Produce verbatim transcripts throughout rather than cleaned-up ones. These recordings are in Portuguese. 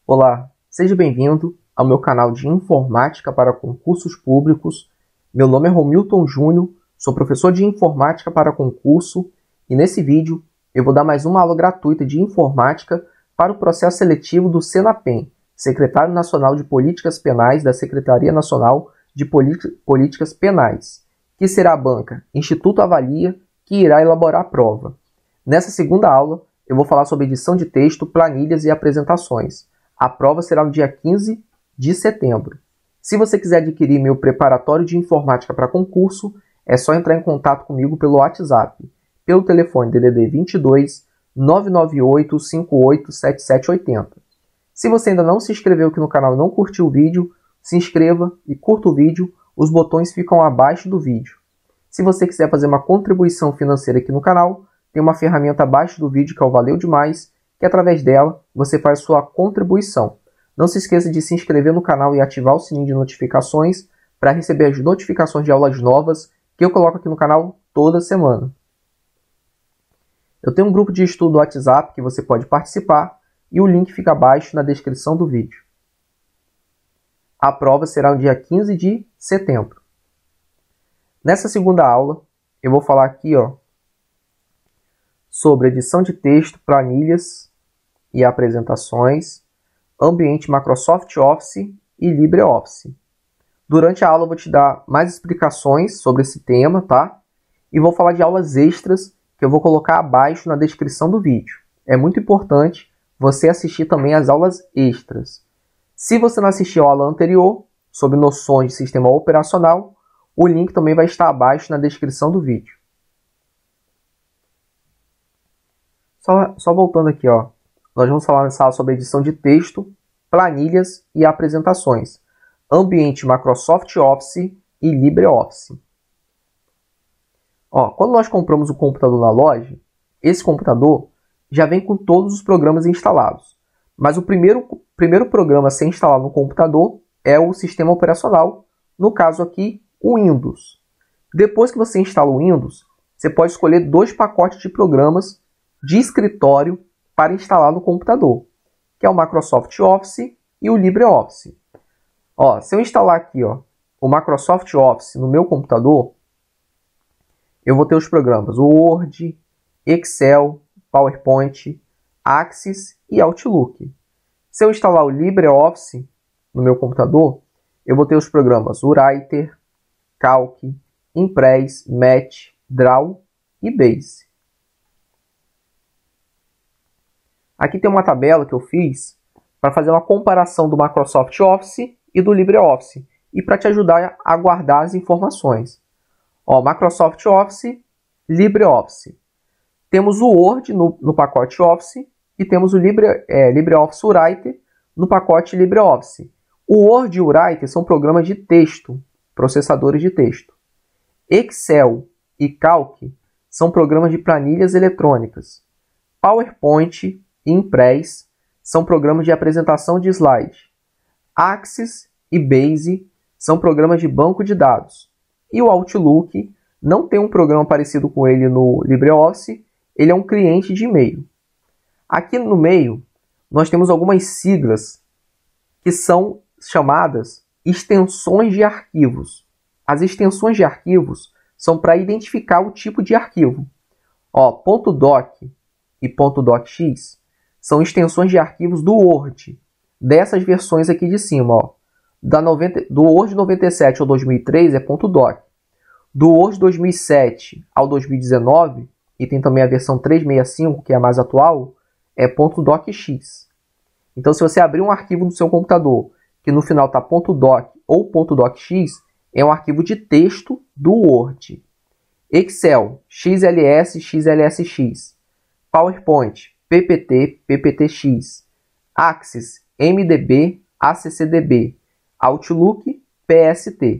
Olá, seja bem-vindo ao meu canal de Informática para Concursos Públicos. Meu nome é Romilton Júnior, sou professor de Informática para Concurso e nesse vídeo eu vou dar mais uma aula gratuita de Informática para o processo seletivo do SENAPEM, Secretário Nacional de Políticas Penais da Secretaria Nacional de Políticas Penais, que será a banca Instituto Avalia que irá elaborar a prova. Nessa segunda aula, eu vou falar sobre edição de texto, planilhas e apresentações. A prova será no dia quinze de setembro. Se você quiser adquirir meu preparatório de informática para concurso, é só entrar em contato comigo pelo WhatsApp, pelo telefone D D D vinte e dois, nove nove oito, cinco oito sete sete oito zero. Se você ainda não se inscreveu aqui no canal e não curtiu o vídeo, se inscreva e curta o vídeo, os botões ficam abaixo do vídeo. Se você quiser fazer uma contribuição financeira aqui no canal, tem uma ferramenta abaixo do vídeo que é o Valeu Demais, que através dela você faz sua contribuição. Não se esqueça de se inscrever no canal e ativar o sininho de notificações para receber as notificações de aulas novas que eu coloco aqui no canal toda semana. Eu tenho um grupo de estudo no WhatsApp que você pode participar e o link fica abaixo na descrição do vídeo. A prova será no dia quinze de setembro. Nessa segunda aula, eu vou falar aqui ó, sobre edição de texto, planilhas e apresentações, ambiente Microsoft Office e LibreOffice. Durante a aula eu vou te dar mais explicações sobre esse tema, tá? E vou falar de aulas extras que eu vou colocar abaixo na descrição do vídeo. É muito importante você assistir também as aulas extras. Se você não assistiu a aula anterior, sobre noções de sistema operacional, o link também vai estar abaixo na descrição do vídeo. Só, só voltando aqui, ó, nós vamos falar nessa aula sobre edição de texto, planilhas e apresentações, ambiente Microsoft Office e LibreOffice. Ó, quando nós compramos o computador na loja, esse computador já vem com todos os programas instalados. Mas o primeiro, primeiro programa a ser instalado no computador é o sistema operacional, no caso aqui, o Windows. Depois que você instala o Windows, você pode escolher dois pacotes de programas de escritório para instalar no computador, que é o Microsoft Office e o LibreOffice. Ó, se eu instalar aqui ó, o Microsoft Office no meu computador, eu vou ter os programas Word, Excel, PowerPoint, Access e Outlook. Se eu instalar o LibreOffice no meu computador, eu vou ter os programas Writer, Calc, Impress, Match, Draw e Base. Aqui tem uma tabela que eu fiz para fazer uma comparação do Microsoft Office e do LibreOffice e para te ajudar a guardar as informações. Ó, Microsoft Office, LibreOffice. Temos o Word no, no pacote Office e temos o Libre, é, LibreOffice Writer no pacote LibreOffice. O Word e o Writer são programas de texto, processadores de texto. Excel e Calc são programas de planilhas eletrônicas. PowerPoint e Impress são programas de apresentação de slide. Access e Base são programas de banco de dados. E o Outlook não tem um programa parecido com ele no LibreOffice, ele é um cliente de e-mail. Aqui no meio, nós temos algumas siglas que são chamadas extensões de arquivos. As extensões de arquivos são para identificar o tipo de arquivo. Ó, .doc e .docx são extensões de arquivos do Word, dessas versões aqui de cima. Ó. Da noventa, do Word noventa e sete ao dois mil e três é .doc. Do Word dois mil e sete ao dois mil e dezenove, e tem também a versão trezentos e sessenta e cinco, que é a mais atual, é .docx. Então, se você abrir um arquivo no seu computador, que no final está .doc ou .docx, é um arquivo de texto do Word. Excel, X L S, X L S X. PowerPoint, P P T, P P T X. Access, M D B, A C C D B. Outlook, P S T.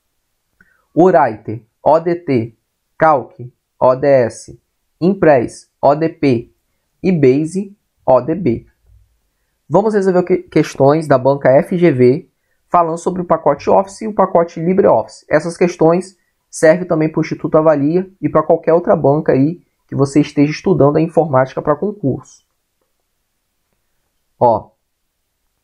Writer, O D T. Calc, O D S. Impress, O D P. E Base, O D B. Vamos resolver questões da banca F G V falando sobre o pacote Office e o pacote LibreOffice. Essas questões servem também para o Instituto Avalia e para qualquer outra banca aí que você esteja estudando a informática para concurso. Ó,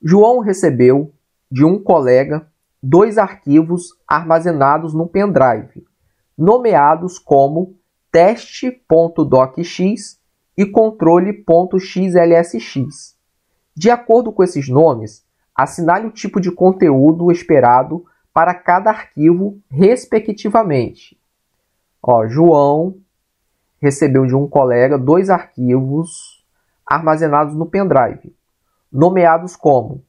João recebeu de um colega dois arquivos armazenados no pendrive, nomeados como teste.docx e controle.xlsx. De acordo com esses nomes, assinale o tipo de conteúdo esperado para cada arquivo, respectivamente. Ó, João recebeu de um colega dois arquivos armazenados no pendrive, nomeados como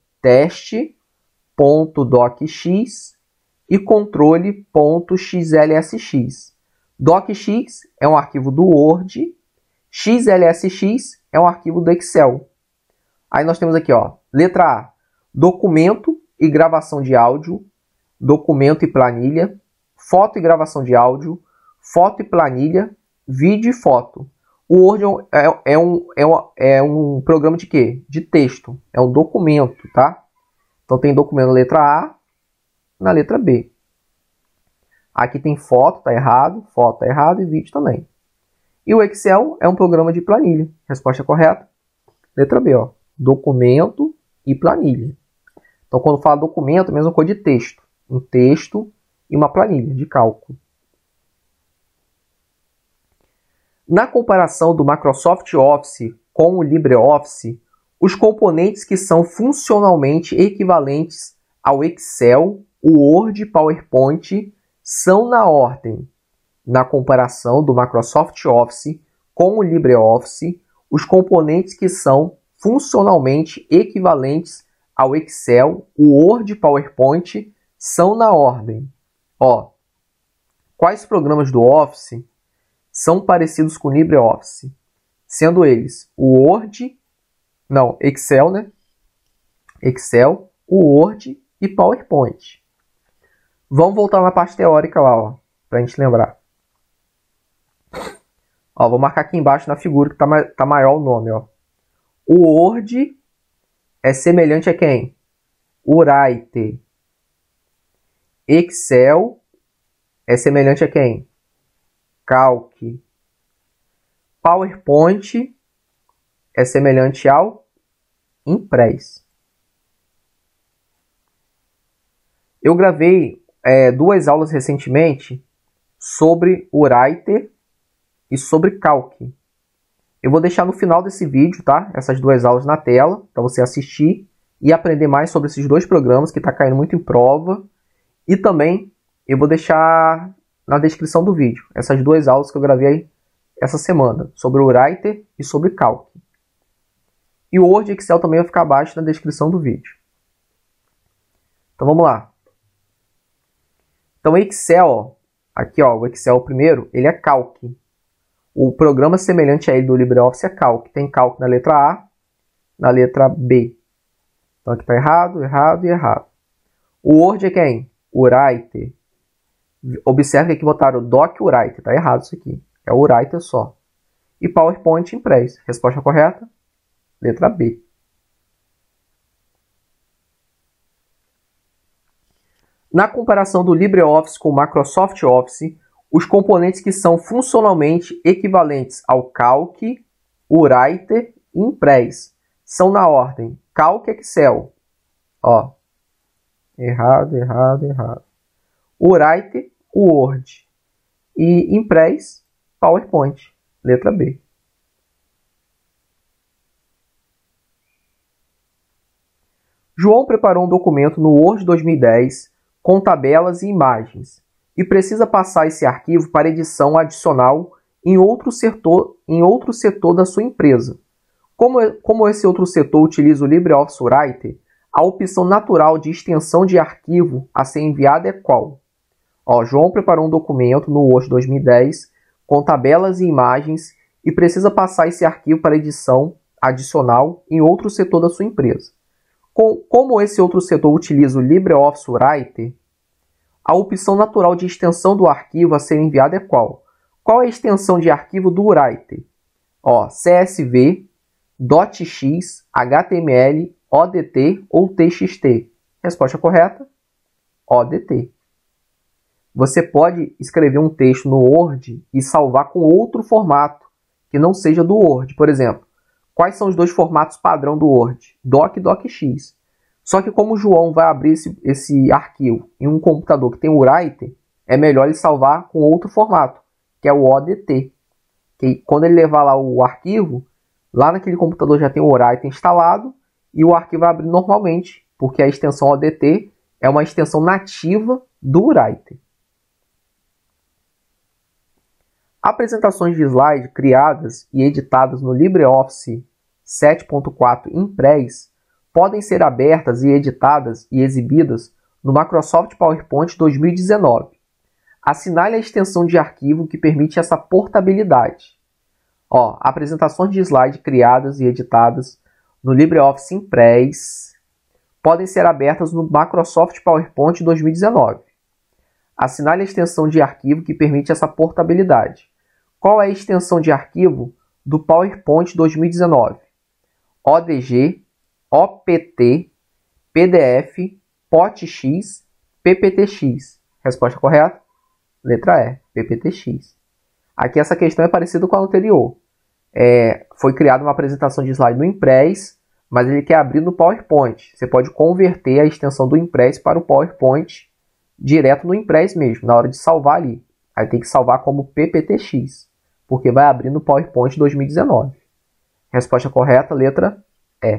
teste.docx e controle.xlsx. Docx é um arquivo do Word, xlsx é um arquivo do Excel. Aí nós temos aqui, ó, letra A, documento e gravação de áudio, documento e planilha, foto e gravação de áudio, foto e planilha, vídeo e foto. O Word é, é, um, é, um, é um programa de quê? De texto. É um documento, tá? Então tem documento na letra A, na letra B. Aqui tem foto, tá errado, foto tá errado e vídeo também. E o Excel é um programa de planilha. Resposta correta? Letra B, ó. Documento e planilha. Então, quando fala documento, é a mesma coisa de texto. Um texto e uma planilha de cálculo. Na comparação do Microsoft Office com o LibreOffice, os componentes que são funcionalmente equivalentes ao Excel, o Word e PowerPoint são na ordem. Na comparação do Microsoft Office com o LibreOffice, os componentes que são funcionalmente equivalentes ao Excel, o Word e PowerPoint são na ordem. Ó, quais programas do Office são parecidos com o LibreOffice? Sendo eles o Word, não, Excel, né? Excel, o Word e PowerPoint. Vamos voltar na parte teórica lá, ó, pra gente lembrar. Ó, vou marcar aqui embaixo na figura que tá, ma tá maior o nome, ó. O Word é semelhante a quem? Writer. Excel é semelhante a quem? Calc. PowerPoint é semelhante ao Impress. Eu gravei é, duas aulas recentemente sobre o Writer e sobre Calc. Eu vou deixar no final desse vídeo, tá? Essas duas aulas na tela, para você assistir e aprender mais sobre esses dois programas que está caindo muito em prova. E também eu vou deixar na descrição do vídeo essas duas aulas que eu gravei essa semana, sobre o Writer e sobre Calc. E o Word e Excel também vai ficar abaixo na descrição do vídeo. Então vamos lá. Então o Excel, ó, aqui ó, o Excel primeiro, ele é Calc. O programa semelhante a ele do LibreOffice é Calc. Tem Calc na letra A, na letra B. Então aqui está errado, errado e errado. O Word é quem? O Writer. Observe que aqui botaram Doc Writer. Está errado isso aqui. É o Writer só. E PowerPoint Impress. Resposta correta? Letra B. Na comparação do LibreOffice com o Microsoft Office, os componentes que são funcionalmente equivalentes ao Calc, Writer e Impress são na ordem Calc, Excel. Ó, errado, errado, errado. Writer, Word. E Impress, PowerPoint. Letra B. João preparou um documento no Word dois mil e dez com tabelas e imagens e precisa passar esse arquivo para edição adicional em outro setor, em outro setor da sua empresa. Como, como esse outro setor utiliza o LibreOffice Writer, a opção natural de extensão de arquivo a ser enviada é qual? Ó, João preparou um documento no Word dois mil e dez com tabelas e imagens e precisa passar esse arquivo para edição adicional em outro setor da sua empresa. Com, como esse outro setor utiliza o LibreOffice Writer, a opção natural de extensão do arquivo a ser enviado é qual? Qual é a extensão de arquivo do Writer? Ó, C S V, .x, H T M L, O D T ou T X T? Resposta correta? O D T. Você pode escrever um texto no Word e salvar com outro formato que não seja do Word. Por exemplo, quais são os dois formatos padrão do Word? Doc e DocX. Só que como o João vai abrir esse, esse arquivo em um computador que tem o Writer, é melhor ele salvar com outro formato, que é o O D T. Que quando ele levar lá o arquivo, lá naquele computador já tem o Writer instalado e o arquivo vai abrir normalmente, porque a extensão O D T é uma extensão nativa do Writer. Apresentações de slide criadas e editadas no LibreOffice sete ponto quatro Impress podem ser abertas e editadas e exibidas no Microsoft PowerPoint dois mil e dezenove. Assinale a extensão de arquivo que permite essa portabilidade. Ó, apresentações de slide criadas e editadas no LibreOffice Impress podem ser abertas no Microsoft PowerPoint dois mil e dezenove. Assinale a extensão de arquivo que permite essa portabilidade. Qual é a extensão de arquivo do PowerPoint dois mil e dezenove? O D G, O P T, P D F, P O T X, P P T X. Resposta correta? Letra E, P P T X. Aqui essa questão é parecida com a anterior. É, foi criada uma apresentação de slide no Impress, mas ele quer abrir no PowerPoint. Você pode converter a extensão do Impress para o PowerPoint direto no Impress mesmo, na hora de salvar ali. Aí tem que salvar como P P T X, porque vai abrir no PowerPoint dois mil e dezenove. Resposta correta, letra E.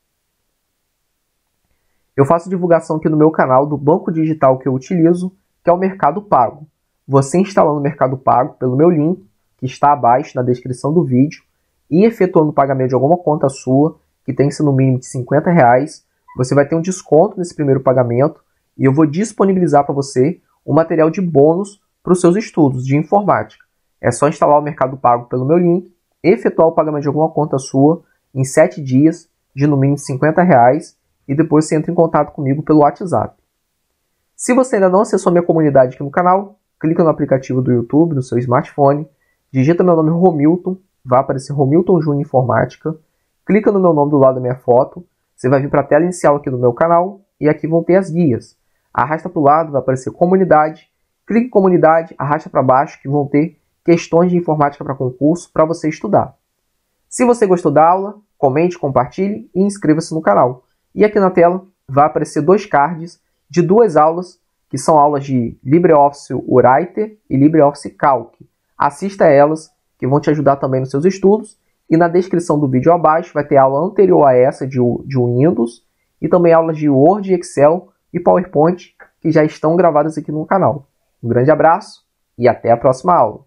Eu faço divulgação aqui no meu canal do banco digital que eu utilizo, que é o Mercado Pago. Você instalando o Mercado Pago pelo meu link, que está abaixo na descrição do vídeo, e efetuando o pagamento de alguma conta sua, que tem que ser no mínimo de cinquenta reais, você vai ter um desconto nesse primeiro pagamento e eu vou disponibilizar para você um material de bônus para os seus estudos de informática. É só instalar o Mercado Pago pelo meu link, efetuar o pagamento de alguma conta sua em sete dias, de no mínimo cinquenta reais, e depois você entra em contato comigo pelo WhatsApp. Se você ainda não acessou minha comunidade aqui no canal, clica no aplicativo do YouTube, no seu smartphone, digita meu nome Romilton, vai aparecer Romilton Júnior Informática, clica no meu nome do lado da minha foto, você vai vir para a tela inicial aqui do meu canal, e aqui vão ter as guias. Arrasta para o lado, vai aparecer comunidade, clique em comunidade, arrasta para baixo, que vão ter questões de informática para concurso para você estudar. Se você gostou da aula, comente, compartilhe e inscreva-se no canal. E aqui na tela vai aparecer dois cards de duas aulas, que são aulas de LibreOffice Writer e LibreOffice Calc. Assista a elas, que vão te ajudar também nos seus estudos. E na descrição do vídeo abaixo vai ter aula anterior a essa de, de Windows e também aulas de Word, Excel e PowerPoint que já estão gravadas aqui no canal. Um grande abraço e até a próxima aula.